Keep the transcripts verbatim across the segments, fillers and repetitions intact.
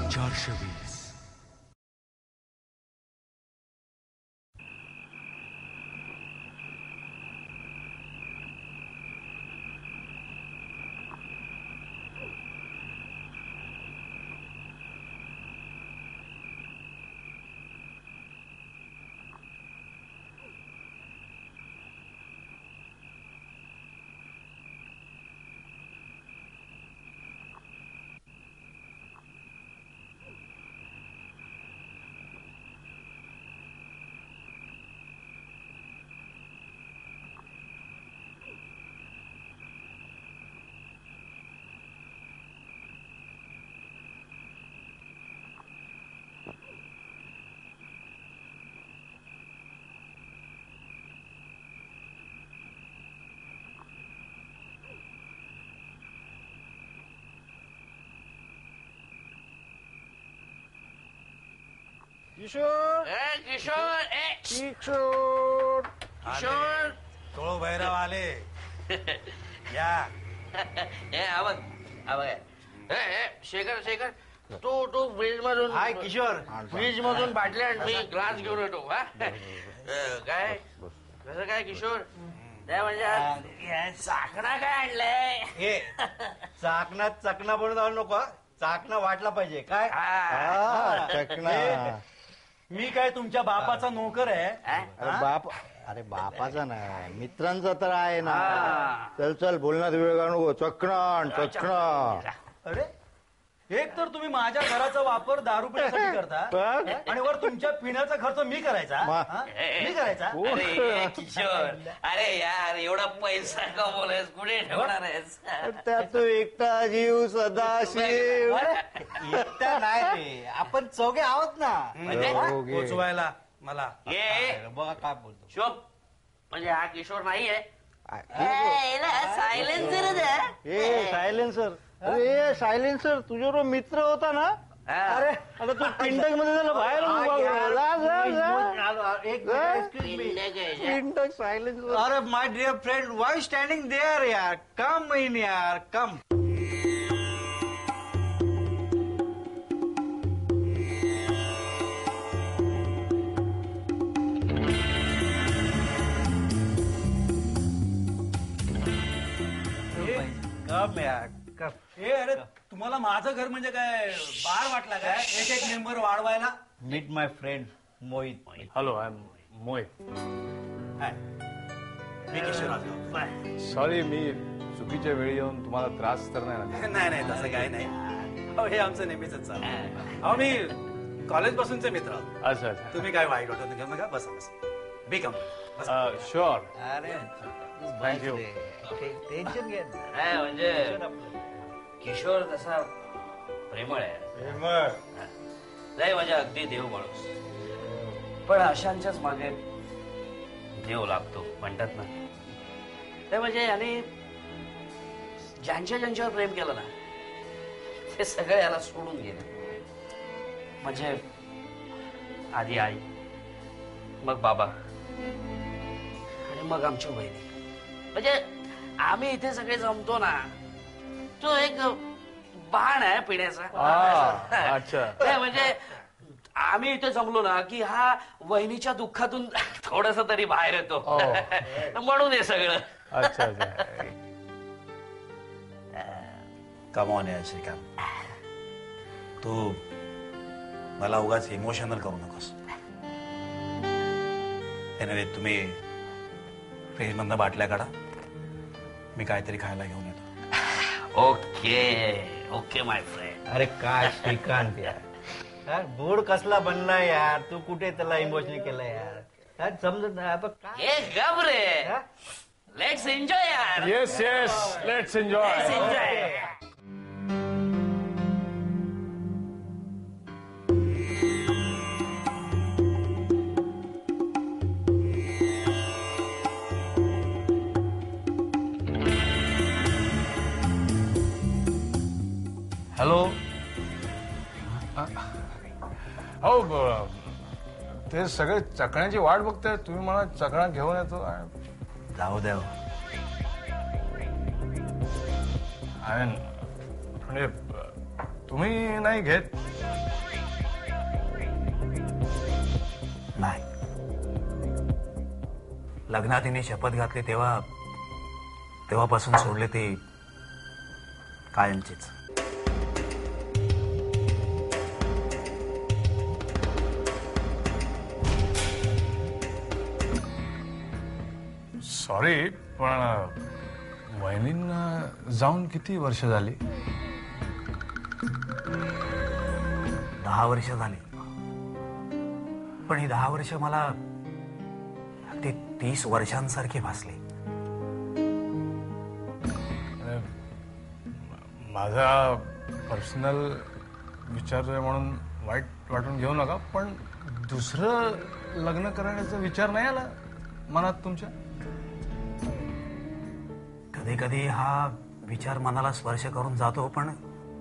चारशे वीस. किशोर ए किशोर ए किशोर किशोर तो भैरव आले या ए आवाज आवाज ए ए शेखर शेखर तू तू फ्रीज मधून हाय किशोर फ्रीज मधून बाटल्या आणि मी ग्लास घेऊन येतो हा काय कसं काय किशोर काय म्हणजे साखरा काय आणलंय हे चाकणात चकना बनवून जाऊ नको चाकणा वाटला पाहिजे काय चकना मी काय तुमच्या बापाचा नोकर आहे अरे बाप अरे बापाचा नाही मित्रांचा तर आहे ना. चल चल बोलण्यात वेळ घालू नको. चकणा चकणा. अरे एक तर तुम्ही माझ्या घराचा वापर दारू पिण्यासाठी करता आणि वर तुमच्या पिण्याचा खर्च मी करायचा हा? मी करायचा अरे किशोर अरे यार एवढा पैसा कमवलायस कुठे ठेवणार आहेस त्यात तू एकटा जीव सदाशिव. एकटा नाही रे आपण चौघे आहोत ना म्हणजे? पोचवायला मला ये बघा काय बोलतो शोभ म्हणजे हा किशोर नाहीये सायलेन्सर ए सायलेन्सर अरे सायलेन्सर तुझ्याबरोबर मित्र होता ना. अरे आता तू पिंडक मध्ये झालं बाहेर पिंडक सायलेन्सर. अरे my dear friend why standing there यार कम इन यार कम. कम यार कम. ए अरे तुम्हाला माझं घर म्हणजे काय बार वाटला काय एक एक मेंबर वाढवायला. Meet my friend Mohit. Hello I am Mohit. मी किशोर राजगाव. सॉरी मी चुकीच्या वेळी येऊन तुम्हाला त्रास तर नाही ना. नाही नाही तसं काही नाही. अहो हे आमचं नेहमीच चालू. अहो मी कॉलेज पासूनचे मित्र आहोत. अच्छा अच्छा तुम्ही काय वाईट वाटत घेऊ नका. बसा बसा बी कम. शुअर. अरे थँक्यू. टेन्शन घ्या काय म्हणजे किशोर तसा प्रेमळ आहे नाही म्हणजे अगदी देव माणूस पण अशांच्याच मागे देव लागतो म्हणतात ना. ते म्हणजे आणि ज्यांच्या ज्यांच्यावर प्रेम केलं ना ते सगळे याला सोडून गेले. म्हणजे आधी आई मग बाबा आणि मग आमच्या बहिणी. म्हणजे आम्ही इथे सगळे जमतो ना तो एक बाण आहे पिण्याचा. अच्छा म्हणजे आम्ही इथे जमलो ना की हा वहिनीच्या दुःखातून थोडस तरी बाहेर येतो म्हणून हे सगळं. अच्छा अच्छा. कमॉन यार श्रीकांत तू मला उगाच इमोशनल करू नकोस. एनिवे तुम्ही फ्रीज मधनं बाटल्या काढा मी काहीतरी खायला घेऊन येतो. Okay okay my friend. अरे काय श्रीकांत यार बोर्ड कसला बनला यार तू कुठे त्याला इमोशनल केलं यार समजत नाही. हे गप रे लेट्स एन्जॉय यार. Yes yes let's enjoy. Let's enjoy. Hello. हो ते सगळे चकण्याची वाट बघताय तुम्ही मला चकणा घेऊन येतो. जाऊ द्या आय मीन म्हणजे तुम्ही नाही घेत? नाही. लग्नात तिने शपथ घातली तेव्हा तेव्हापासून सोडले ते कायमचीच. सॉरी, पण वहिनींना जाऊन किती वर्ष झाली? दहा वर्ष झाली. पण ही दहा वर्ष मला अगदी तीस वर्षांसारखी भासली. माझा पर्सनल विचार म्हणून वाईट वाटून घेऊ नका, पण दुसरं लग्न करण्याचा विचार नाही आला मनात तुमच्या? कधी कधी हा विचार मनाला स्पर्श करून जातो, पण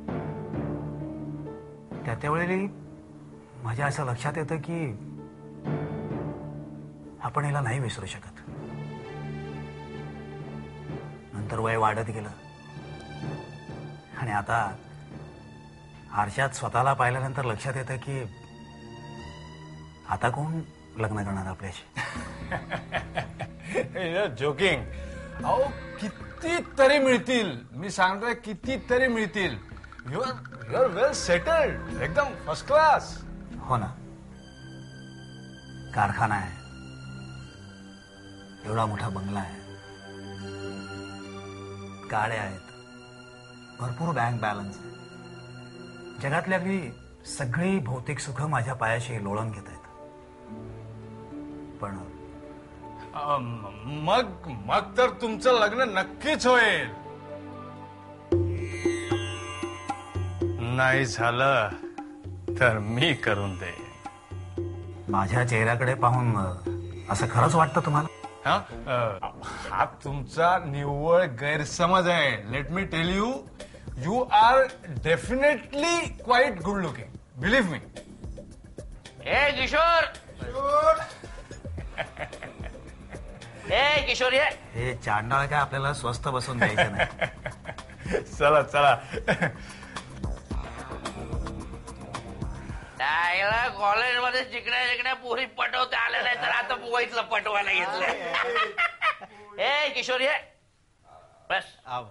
त्या त्यावेळी माझ्या असं लक्षात येतं की आपण हिला नाही विसरू शकत. नंतर वय वाढत गेलं आणि आता आरशात स्वतःला पाहिल्यानंतर लक्षात येतं की आता कोण लग्न करणार आपल्याशी. जोकिंग. अहो कितीतरी मिळतील, मी सांगतोय कितीतरी मिळतील. You are you are well settled, एकदम फर्स्ट क्लास. हो ना. कारखाना आहे, एवढा मोठा बंगला आहे, गाड्या आहेत, भरपूर बँक बॅलन्स आहे. जगातली अगदी सगळी भौतिक सुख माझ्या पायाशी लोळून घेत आहेत. पण मग मग तर तुमचं लग्न नक्कीच होईल. नाही झालं तर मी करून दे. माझ्या चेहऱ्याकडे पाहून असं खरंच वाटतं तुम्हाला? हा हा तुमचा निव्वळ गैरसमज आहे. Let me tell you, you are definitely quite good looking, believe me. ए किशोर, ए किशोर ये. हे चांडाळ काय आपल्याला स्वस्त बसून द्यायचं नाही. चला चला. कॉलेजमध्ये शिकण्या शिकण्या पोरी पटवता आल्या नाही तर आता मुंबईतलं पटवायला घेतलंय. ए किशोर ये बस.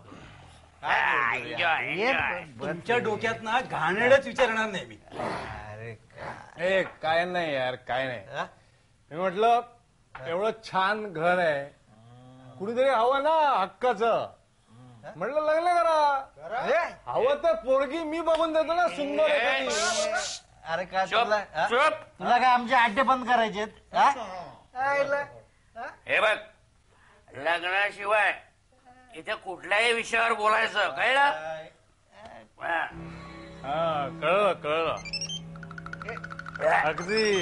Enjoy enjoy. तुमच्या डोक्यात ना घाणेरडच विचारणार नाही मी. ए काय नाही यार, काय नाही. मी म्हटलं एवढं छान घर आहे, कुणीतरी हवं ना हक्काचं. म्हटलं लग्न करा. हवं तर पोरगी मी बघून देतो ना, सुंदर एखादी. अरे काय चुप तुला हा? चुप. तुला काय आमचे अड्डे बंद करायचे? हे बघ, लग्नाशिवाय इथे कुठल्याही विषयावर बोलायचं कळलं? हा कळलं कळलं, अगदी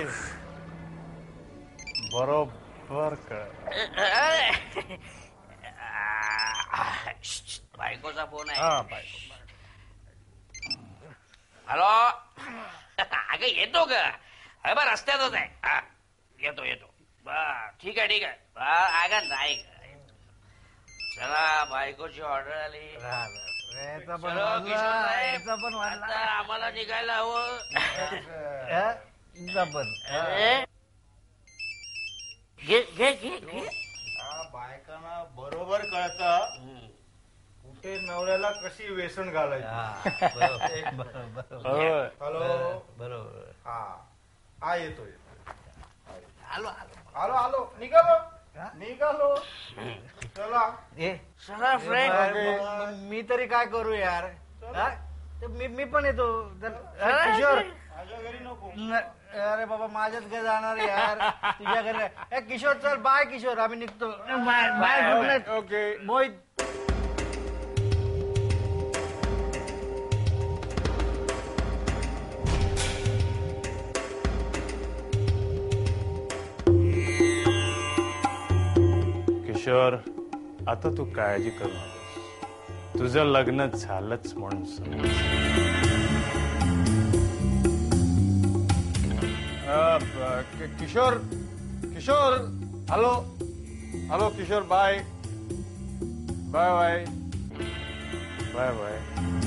बरोबर कळलं. बायकोचा फोन आहे. हा बायको. हॅलो. अगं येतो का? अरे बा रस्त्यातच आहे. हा येतो येतो. बर ठीक आहे ठीक आहे. अगं नाही चला, बायकोची ऑर्डर आली. याचा पण चलो, वाजला, किशोर साहेब, याचा पण वाजला. आता आम्हाला निघायला हवं. हा? याचा पण. अरे, घे घे घे घे. बायकांना बरोबर कळतं हम्म. कुठे नवऱ्याला कशी वेसण घालायची. हा, बरोबर, बरोबर. होय. हॅलो. बरोबर. हा हा येतो येतो. आलो आलो. आलो आलो. निघालो निघालो. चला. ए चला फ्रेंड. अरे, मग मी तरी काय करू यार? हा? ते मी मी पण येतो. तर- अरे, किशोर. माझ्या घरी नको. न- अरे बाबा माझ्याच घरी जाणार यार. तुझ्या घरी. ए किशोर चल, बाय किशोर, आम्ही निघतो. Bye bye, good night. Okay. Mohit. Kishore, आता तू काळजी करू नकोस. तुझं लग्न झालंच म्हणून समज. अ, ब- Kishore Kishore hello hello Kishore, bye bye bye bye bye.